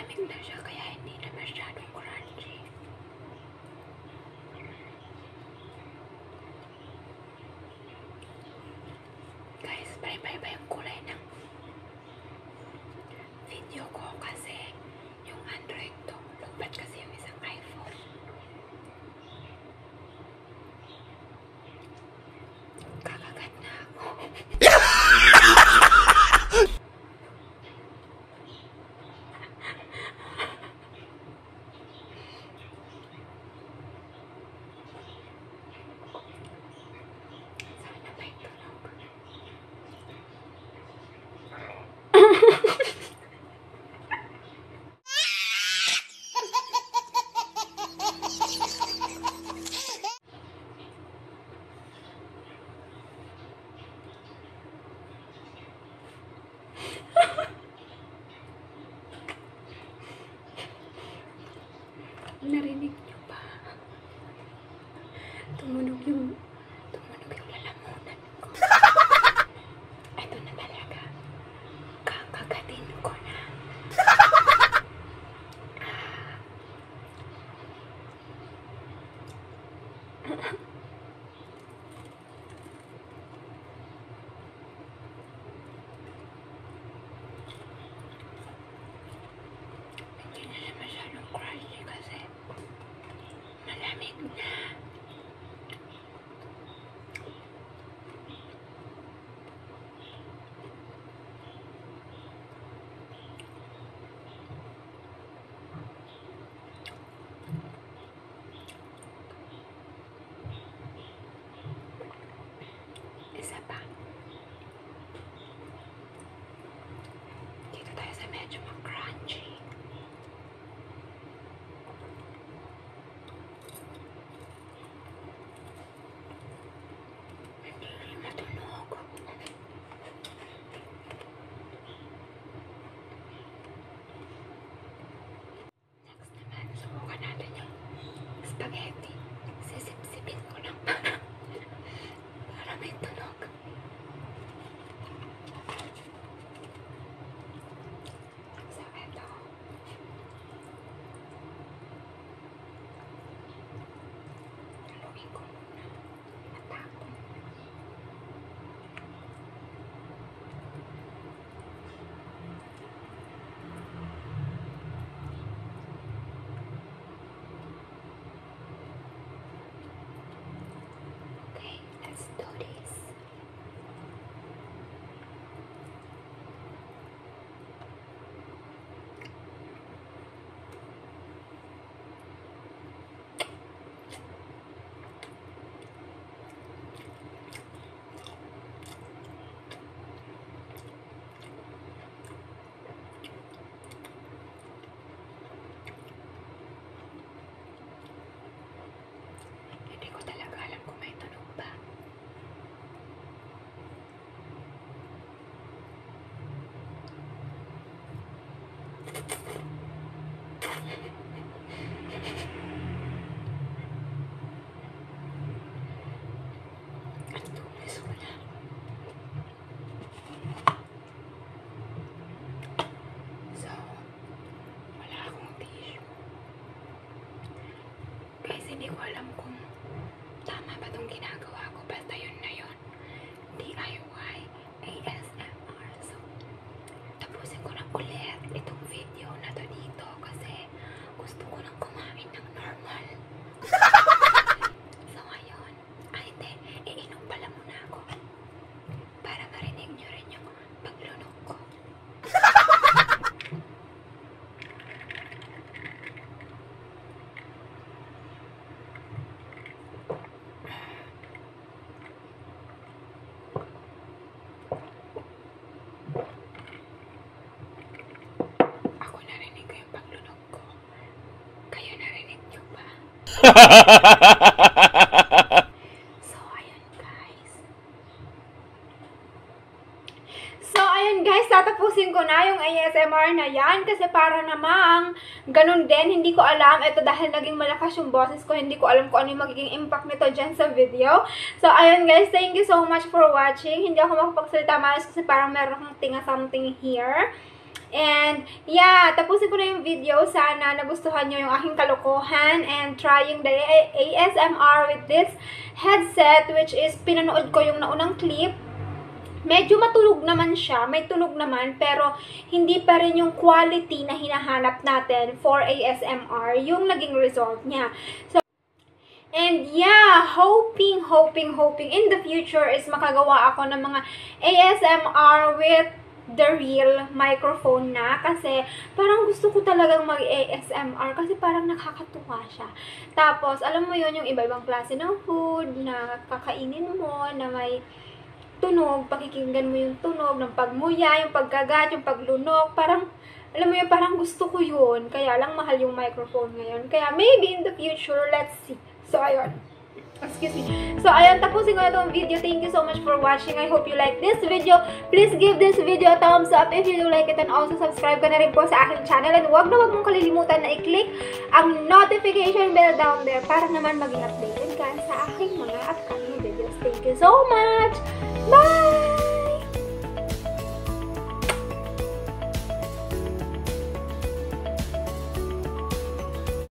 malamig na siya kaya hindi na masyadong crunchy. Guys, bye-bye yung kulay ng video ko kasi yung Android to. Lupat kasi yung isang iPhone. Kakagat na ako. Narinig niyo ba? Tumunog yung lalamunan ko. Ito na talaga. Kakagatin ko na. Hindi na siya masyadong crunchy kasi malamig na. Isa pa. Dito tayo sa medyo ma-crunchy. Hindi matunog. Next naman, subukan natin yung spaghetti. Sisip-sipin ko lang para may tunog. So, eto. Haluin ko muna. Matapon. Okay, let's do this. Hindi ko talaga alam kung may tunog ba. Ang tulis ko na. So, wala akong tissue. Guys, hindi ko alam kung tama ba itong ginagawa ko. Basta yun na yun. DIY ASMR. So, tapusin ko na ulit itong video na to dito kasi gusto ko nang kumain ng normal. So, ngayon, hindi, iinom pala muna ako para marinig nyo rin yung paglunog ko. Ako narinig ko yung paglunog ko. Kayo narinig nyo ba? So, ayun guys. Tatapusin ko na yung ASMR na yan kasi para namang ganun din, hindi ko alam. Ito dahil naging malakas yung boses ko, hindi ko alam kung ano yung magiging impact nito dyan sa video. So, ayun guys, thank you so much for watching. Hindi ako makapagsalita maayos kasi parang meron akong tinga something here. And, yeah, tapusin ko na yung video. Sana nagustuhan nyo yung aking kalokohan and trying the ASMR with this headset, which is pinanood ko yung naunang clip. Medyo matulog naman siya, may tunog naman, pero hindi pa rin yung quality na hinahanap natin for ASMR, yung naging result niya. So, and yeah, hoping in the future is makagawa ako ng mga ASMR with the real microphone na, kasi parang gusto ko talagang mag-ASMR kasi parang nakakatuwa siya. Tapos, alam mo yon yung iba-ibang klase ng food na kakainin mo, na may tunog, pakikinggan mo yung tunog ng pagmuya, yung pagkagat, yung paglunok, parang, alam mo yun, parang gusto ko yun. Kaya lang mahal yung microphone ngayon. Kaya maybe in the future, let's see. So, ayun. Excuse me. So, ayun, tapusin ko na itong video. Thank you so much for watching. I hope you like this video. Please give this video a thumbs up if you do like it, and also subscribe ka na rin po sa aking channel. And huwag na huwag mong kalilimutan na i-click ang notification bell down there para naman maging updated ka sa aking mga upcoming videos. Thank you so much!